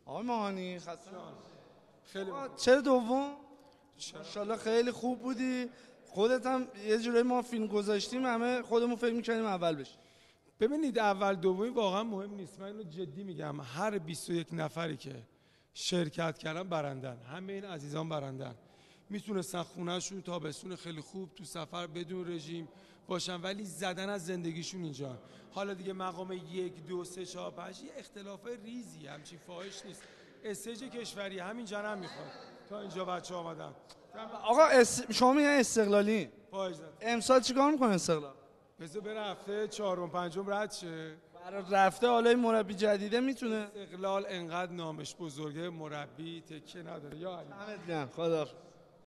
آقای ماهانی خسته خیلی چرا دوم؟ ماشاءالله خیلی خوب بودی. خودت هم یه جوری ما فیلم گذاشتیم همه خودمون فکر می‌کردیم اول بشیم. ببینید اول دومی واقعا مهم نیست، من اینو جدی میگم. هر 21 نفری که شرکت کردن برندن، همه این عزیزان برندن. میتونستن خونهشون تابستون خیلی خوب تو سفر بدون رژیم باشن، ولی زدن از زندگیشون اینجا. حالا دیگه مقام 1 2 3 4 5 یه اختلاف ریزی، همچین فاحش نیست. استیج کشوری همینجا هم میخواد تا اینجا بچه آمدن. آقا شما میگن استقلالی فاحش امسال چیکار میکنه استقلال؟ بذار بره هفته 4 و 5 رد شه. برای رفته حالا این مربی جدیده میتونه. استقلال انقدر نامش بزرگه، مربی تکه نداره. یا علی خدا